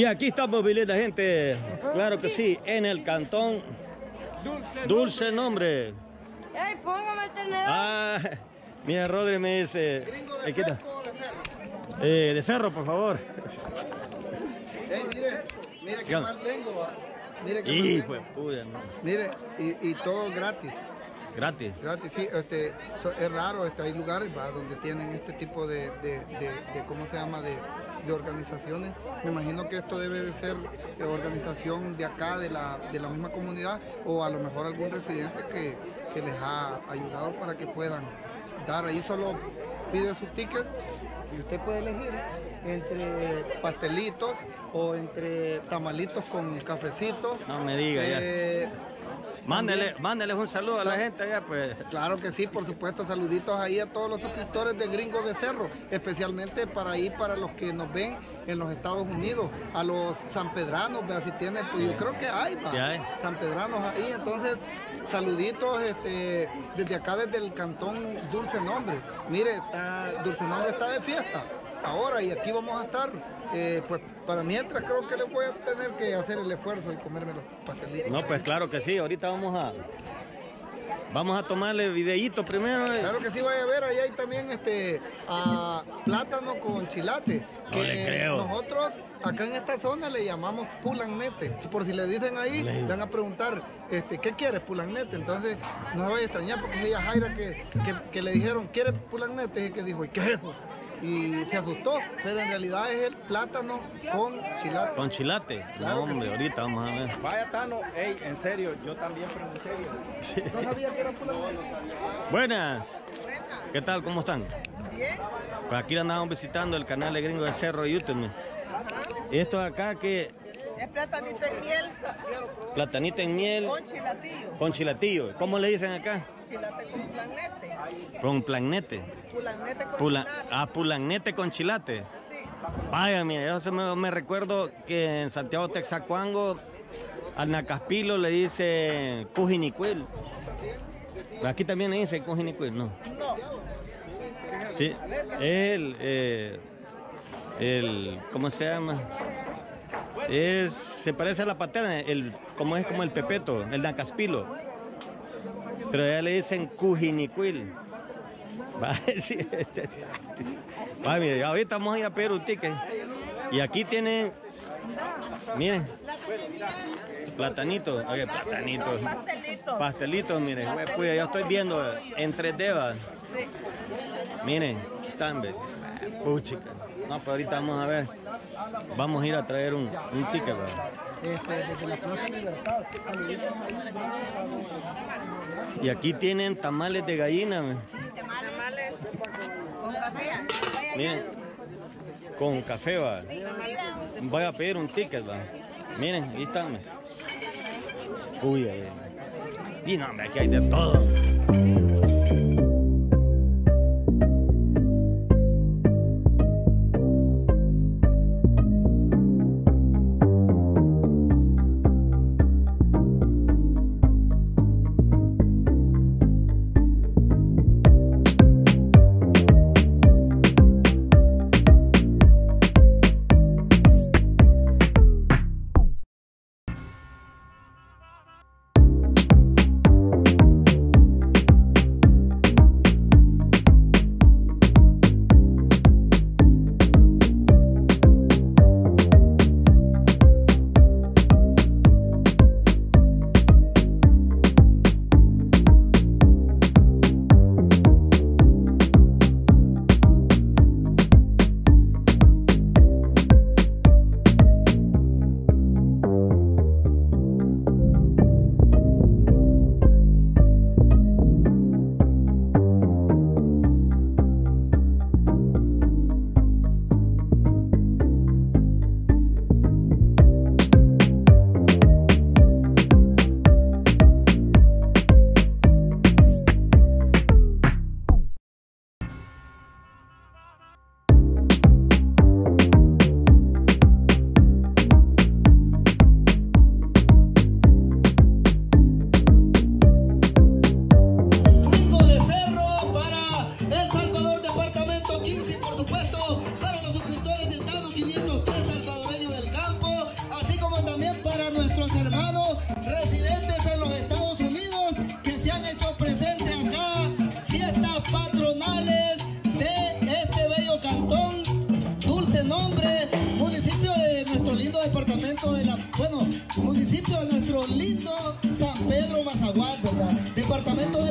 Y aquí estamos, linda gente. Claro que sí, en el cantón Dulce Nombre. ¡Ey, póngame el tenedor! Ah, mira, Rodri me dice... ¿Gringo de cerro o de cerro? De cerro, por favor. Mire que mal vengo. Mire que Y mal pues, vengo. puya, no. Mire, y todo gratis. Gratis. Gratis, sí, es raro, hay lugares donde tienen este tipo de ¿cómo se llama? De organizaciones. Me imagino que esto debe de ser organización de acá, de la misma comunidad, o a lo mejor algún residente que les ha ayudado para que puedan dar. Ahí solo pide su ticket y usted puede elegir entre pastelitos o entre tamalitos con cafecito. No me diga ya. Mándeles un saludo a la gente allá, pues. Claro que sí, por supuesto, saluditos ahí a todos los suscriptores de Gringos de Cerro, especialmente para los que nos ven en los Estados Unidos, a los sanpedranos, vea si tienen, pues yo creo que hay, Sí hay. sanpedranos ahí, entonces saluditos desde acá, desde el cantón Dulce Nombre. Mire, Dulce Nombre está de fiesta ahora y aquí vamos a estar. Pues para mientras creo que le voy a tener que hacer el esfuerzo y comerme los pastelitos. No, pues claro que sí, ahorita vamos a tomarle videíto primero. Claro que sí, vaya a ver, ahí hay también plátano con chilate. No le creo. Nosotros acá en esta zona le llamamos pulanete. Por si le dicen ahí, le van a preguntar, ¿qué quieres, pulanete? Entonces no se vaya a extrañar porque es ella Jaira que le dijeron, ¿quieres pulanete? Y que dijo, ¿y qué es eso? Y se asustó, pero en realidad es el plátano con chilate. Con chilate. Claro No, hombre, que sí. ahorita vamos a ver. Vaya Tano, ey, en serio, yo también, pero en serio. ¿No sabía que era pulanete? Buenas. ¿Qué tal? ¿Cómo están? Bien. Pues aquí andamos visitando el canal de Gringo de Cerro de YouTube. Esto acá que Es platanito en miel platanito en miel con chilatillo. con chilatillo. ¿Cómo le dicen acá? Chilate con planete. Con planete. Pulanete con chilate. Pulanete con chilate. Sí. Vaya, mira, yo me recuerdo que en Santiago Texacuango al Nacaspilo le dice cujinicuil. Aquí también le dice cujinicuil, ¿no? No. Sí, ¿cómo se llama? Se parece a la paterna, como es como el pepeto, el Nacaspilo. Pero ya le dicen cujinicuil. Va, sí, va, mire, ahorita vamos a ir a pedir un ticket. Y aquí tienen, miren, platanitos, oye, platanitos. Pastelitos. Pastelitos, miren, pues yo estoy viendo en 3D, va. Sí. Miren, están, ve. Puchica. No, pero ahorita vamos a ver. Vamos a ir a traer un ticket, va. Desde la Plaza Libertad. Y aquí tienen tamales de gallina, ve. Tamales con café. Miren, con café, va. Voy a pedir un ticket, va. Miren, ahí están, ve. Uy, y no, hombre, aquí hay de todo. lindo San Pedro Mazagual, ¿verdad? Departamento de